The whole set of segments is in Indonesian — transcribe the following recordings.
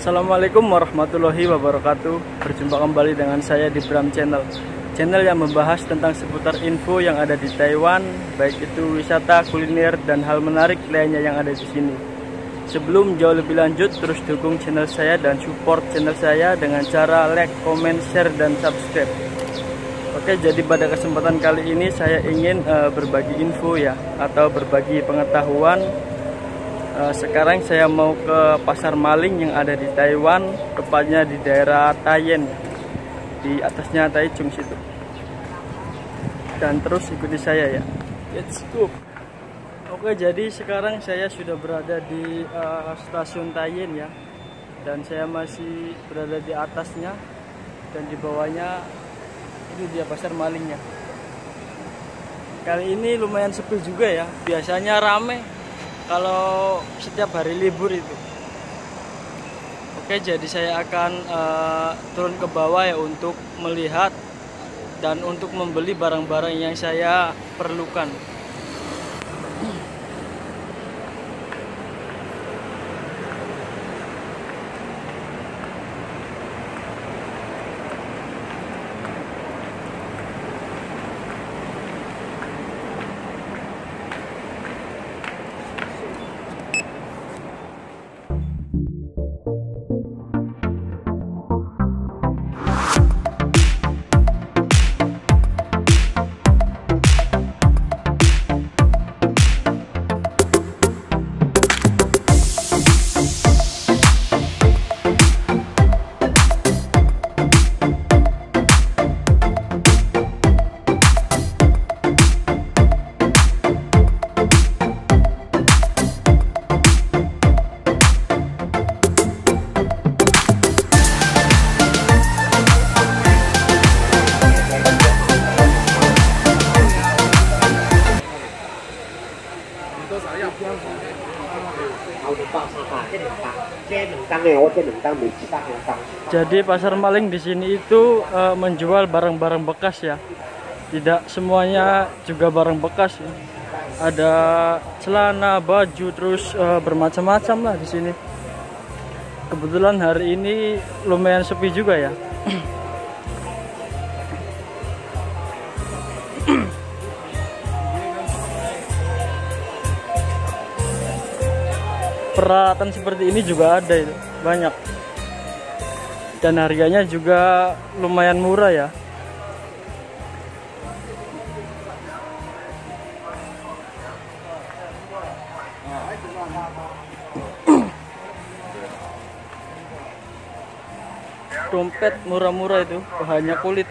Assalamualaikum warahmatullahi wabarakatuh. Berjumpa kembali dengan saya di Bram Channel. Channel yang membahas tentang seputar info yang ada di Taiwan, baik itu wisata, kuliner, dan hal menarik lainnya yang ada di sini. Sebelum jauh lebih lanjut, terus dukung channel saya dan support channel saya dengan cara like, comment, share, dan subscribe. Oke, jadi pada kesempatan kali ini saya ingin berbagi info ya, atau berbagi pengetahuan. Sekarang saya mau ke pasar maling yang ada di Taiwan, tepatnya di daerah Taien, di atasnya Taichung situ. Dan terus ikuti saya ya. Let's go. Oke, jadi sekarang saya sudah berada di stasiun Taien ya, dan saya masih berada di atasnya, dan di bawahnya itu dia pasar malingnya. Kali ini lumayan sepi juga ya, biasanya rame kalau setiap hari libur itu. Oke, jadi saya akan turun ke bawah ya untuk melihat dan untuk membeli barang-barang yang saya perlukan. Jadi pasar maling di sini itu menjual barang-barang bekas ya. Tidak semuanya juga barang bekas ya. Ada celana, baju, terus bermacam-macam lah di sini. Kebetulan hari ini lumayan sepi juga ya. Peralatan seperti ini juga ada itu, banyak. Dan harganya juga lumayan murah ya. Dompet murah-murah itu, bahannya kulit.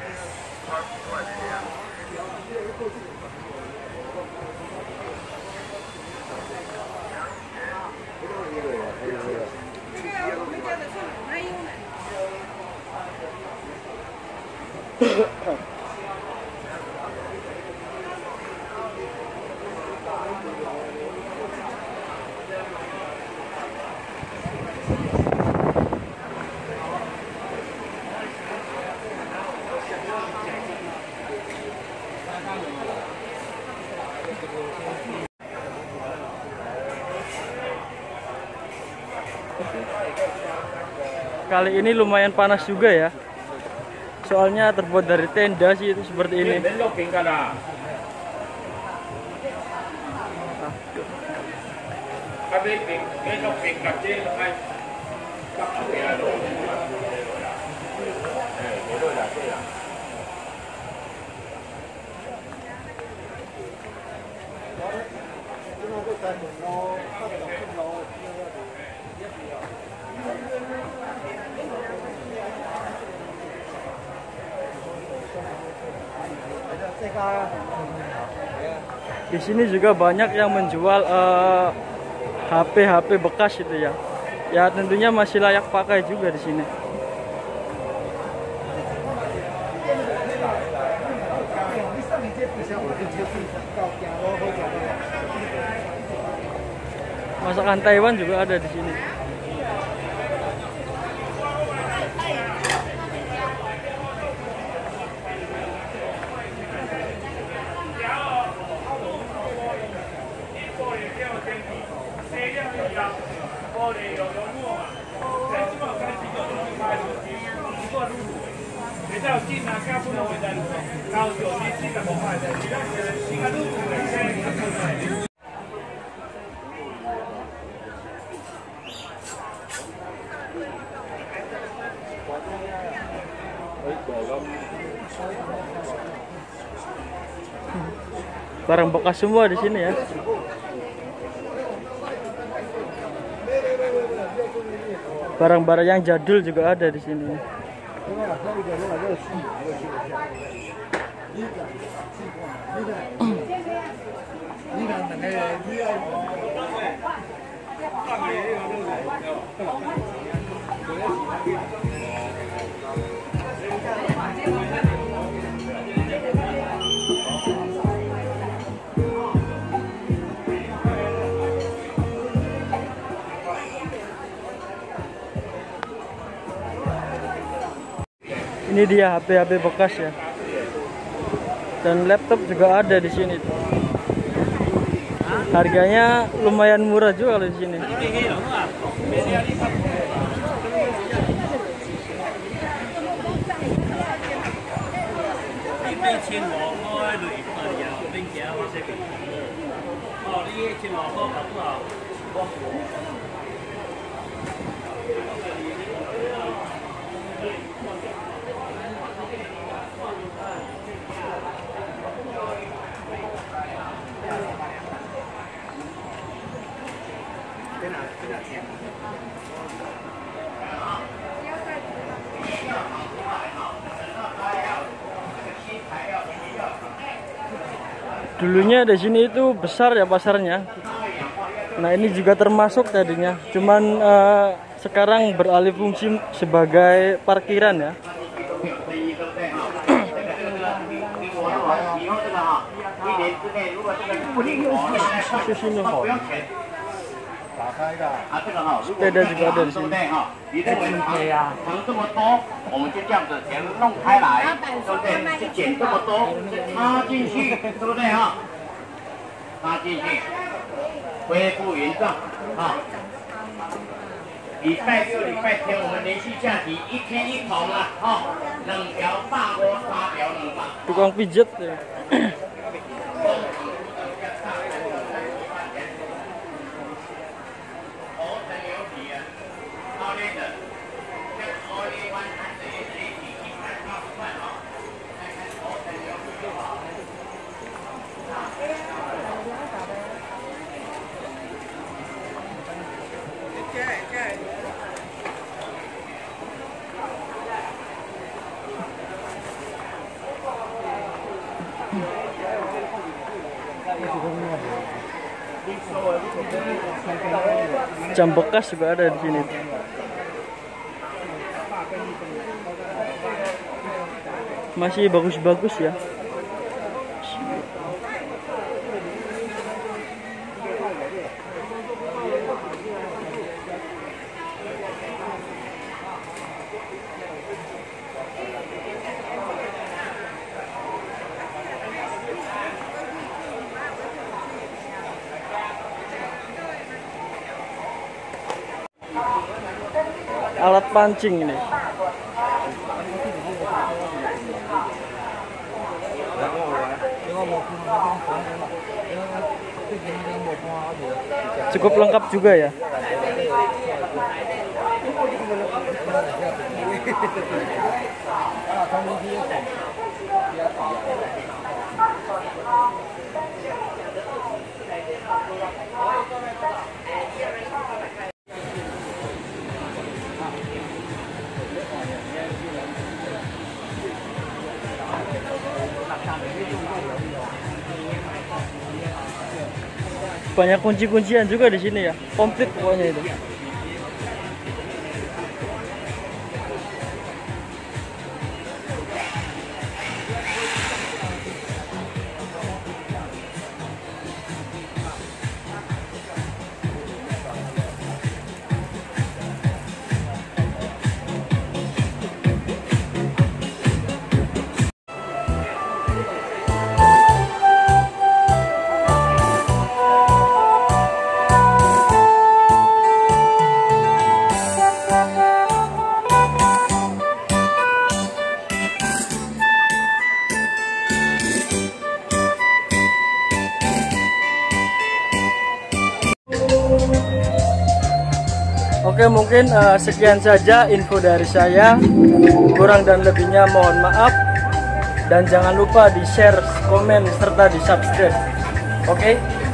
Kali ini lumayan panas juga ya. Soalnya terbuat dari tenda sih itu seperti ini. Di sini juga banyak yang menjual HP bekas itu ya. Ya tentunya masih layak pakai juga di sini. Masakan Taiwan juga ada di sini. Barang bekas semua di sini ya. Barang-barang yang jadul juga ada di sini. Ini dia HP-HP bekas ya. Dan laptop juga ada di sini. Harganya lumayan murah juga kalau di sini. Dulunya di sini itu besar ya pasarnya. Nah ini juga termasuk tadinya, cuman sekarang beralih fungsi sebagai parkiran ya. Sepeda juga ada di sini. Tukang pijat ya. Jam bekas juga ada di sini. Masih bagus-bagus ya. Alat pancing ini. Cukup lengkap juga ya. Banyak kunci-kuncian juga di sini ya, komplit pokoknya itu. Oke, mungkin sekian saja info dari saya. Kurang dan lebihnya mohon maaf. Dan jangan lupa di share, komen, serta di subscribe. Oke.